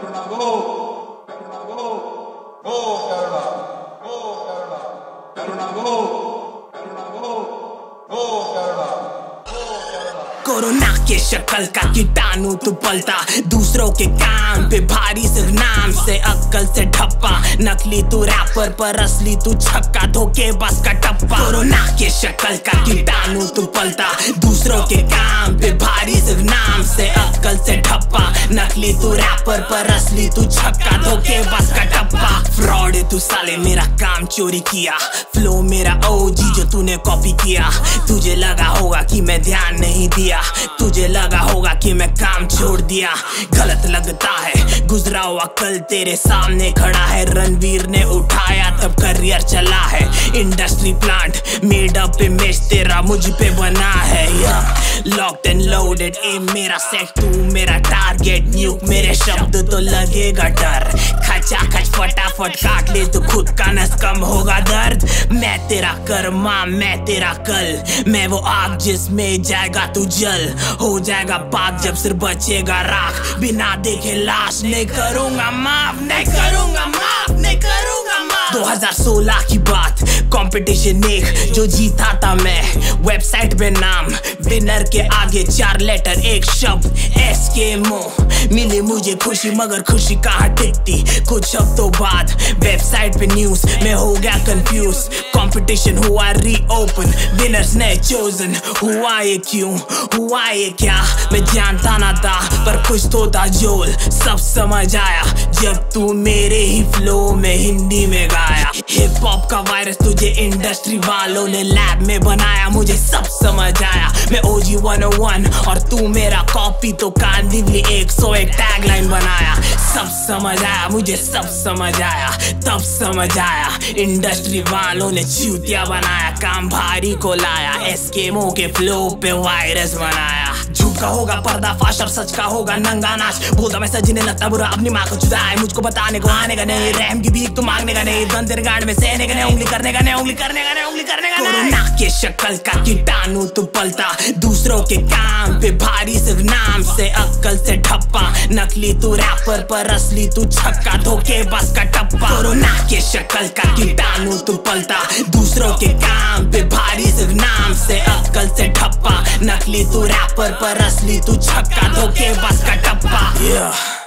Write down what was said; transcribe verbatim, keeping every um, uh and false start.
Karuna go, Karuna go, go Karuna, go Karuna, Karuna go, Karuna go, go Karuna, go Karuna। Corona के शक्ल का कीटाणु तू पलता, दूसरों के काम पे भारी सिर्फ नाम से, अक्कल से ठप्पा, नकली तू रैपर पर असली तू छक्का, धोखे बस का टप्पा। कोरोना के शक्ल का कीटाणु तू पलता, दूसरों के काम पे भारी सिर्फ नाम से, अक्कल से ठप्पा, नकली तू रैपर पर असली तू छक्का, धोखे बस का टप्पा। फ्रॉड तू साले, मेरा काम चोरी किया, फ्लो मेरा ओजी जो तूने कॉपी किया, तुझे लगा होगा कि मैं ध्यान नहीं दिया, तुझे लगा होगा कि मैं काम छोड़ दिया। गलत लगता है गुजरा हुआ कल तेरे सामने खड़ा है, रणवीर ने उठाया तब करियर चला है, industry plant made up image तेरा मुझ पे बना है। लॉक्ड एंड लोडेड एम मेरा सेट, तू मेरा टारगेट, न्यूक मेरे शब्द तो लगेगा डर, खचा खच फटाफट काट ले तो खुद का नस कम होगा दर्द। मैं तेरा कर्मा मैं तेरा कल, मैं वो आग जिसमें जाएगा तू जल, हो जाएगा पाक जब सिर्फ बचेगा राख, बिना देखे लाश नहीं करूंगा माफ, नहीं करूंगा माफ, नहीं करूंगा माफ। दो हज़ार सोलह की बात, कंपटीशन एक जो जीता था मैं, वेबसाइट पे नाम विनर के आगे चार लेटर एक शब्द एस के मो, मिली मुझे खुशी मगर खुशी कहाँ टिकती। कुछ हफ्तों बाद वेबसाइट पे न्यूज में हो गया कंफ्यूज, कंपटीशन हुआ रीओपन, विनर्स ने चोजन, हुआ ये क्यों हुआ ये क्या मैं जानता ना था, पर कुछ तो था जोल, सब समझ आया जब तू मेरे ही फ्लो में हिंदी में गाया। हिप हॉप का वायरस तुझे इंडस्ट्री वालों ने लैब में बनाया, मुझे सब समझ आया मैं ओजी वन ओ वन और तू मेरा कॉपी, तो कांदिवली एक सौ एक टैगलाइन बनाया। सब समझ आया मुझे सब समझ आया, तब समझ आया इंडस्ट्री वालों ने चूतिया बनाया, काम भारी को लाया, एस्केमो के फ्लो पे वायरस बनाया। झूठ का होगा पर्दाफाश और सच का होगा नंगा नाच, बोलता मैं सजने लगता बुरा अपनी माँ को जुदा है, मुझको बताने को आने का नहीं, रहम की भीख तो मांगने का नहीं, दंतर गाड़ में सहने का नहीं, उंगली करने का नहीं, उंगली करने का नहीं, उंगली करने का नहीं। कोरोना के शक्ल का कीटाणु तू पलता, दूसरों के काम पे भारी सिर्फ नाम से, अक्कल से ठप्पा, नकली तू रैपर पर असली तू छक्का, धोखे बस का टप्पा। कोरोना के शक्ल का कीटाणु तू पलता, दूसरों के काम पे भारी सिर्फ नाम से, अक्कल से ठप्पा, नकली तू रैपर पर असली तू छक्का, धोखे बस का टप्पा। yeah.